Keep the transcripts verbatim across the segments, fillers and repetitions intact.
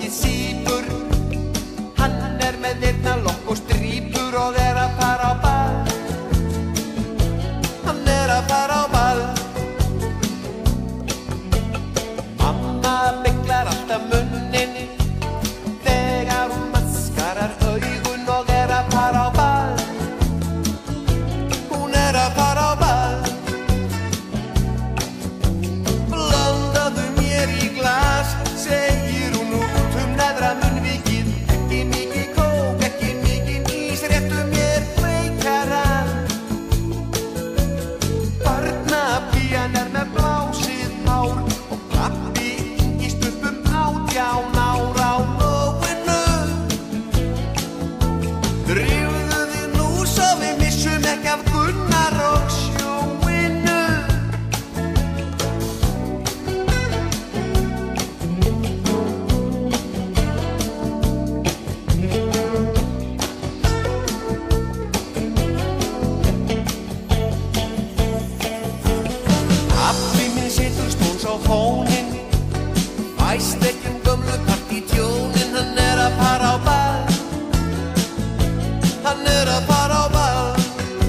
til sípur. Hann er með eyrnalokk og strípur og er að fara á ball. Hann er að fara á ball. Mamma beglar alltaf munninn þegar hún maskarar augun og er að fara á ball. Hún er að fara á ball. Blandaðu mér í glas, segir hún út um neðra munnvikið. Ekki mikið kók, ekki mikið ís, réttu mér kveikarann. Barnapían er með blásið hár og pabbi í stubbum átján ára á nóinu. Drífðu þig nú svo við missum ekki af Gunnar og sjóinu. Pabbi minn situr stóns á fóninn, væst ekki um gömlu partítjónin. Hann er að fara á ball. Hann er að fara á ball.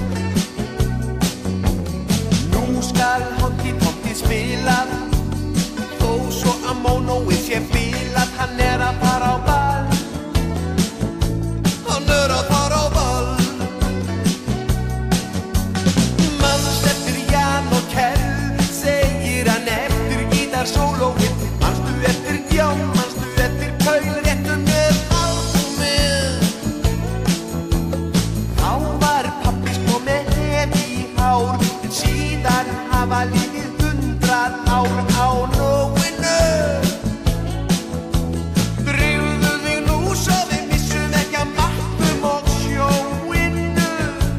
Nú skal Honky Tonky spilað, þó svo að mónóið sé bilað. Hann er að fara á ball. Hann er að fara á ball. Manst eftir Jan og Kell, segir hann eftir gítarsólóið. Manstu eftir John, manstu eftir Paul, réttu mér albúmið. Þá var pabbi sko með hef í hár, en síðan hafa liðið hundrað ár á nóinu. Drífðu þig nú svo við missum ekki af matnum og sjóinu.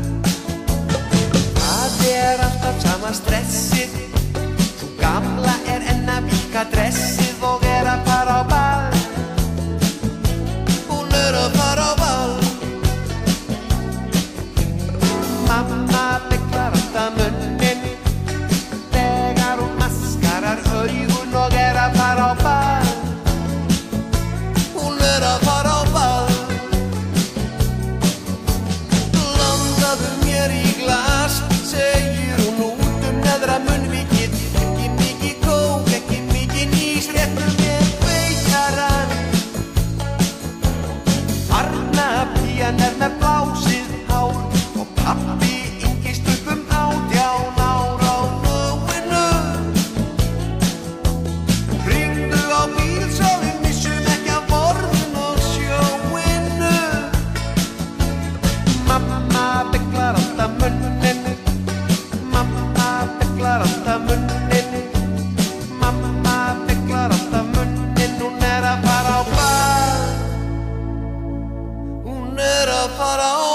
Það er alltaf sama stressið, sú gamla er enn að víkka dressið og er að fara á ball. Hún er að fara á ball. Mamma beglar alltaf munninn þegar hún maskarar augun og er að fara á ball. Hún er að fara á ball. Blandaðu mér í glas, segir hún út um neðra munnvikið. Ekki mikið kók, ekki mikið ís, réttu mér kveikarann. Barnapían er með blásið hár og pabbi í stubbum átján ára á nóinu. Hringdu á bíl svo við missum ekki af borðinu og sjóinu. Mamma beglar alltaf munninn, mamma beglar alltaf munninn, mamma beglar alltaf munninn. Hún er að fara á ball. Hún er að fara á